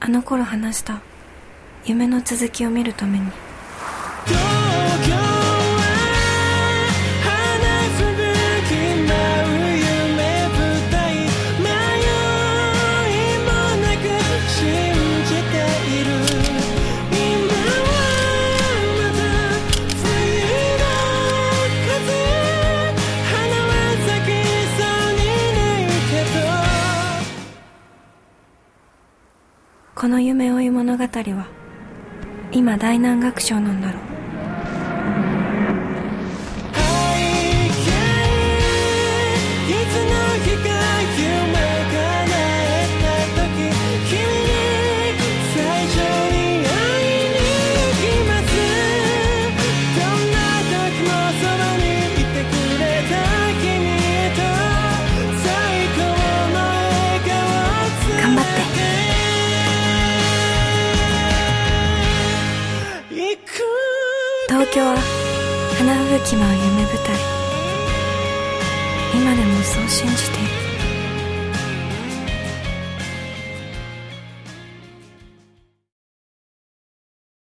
あの頃話した夢の続きを見るために。この夢追い物語は今大難学賞なんだろう。東京は花吹雪舞う夢舞台。今でもそう信じている。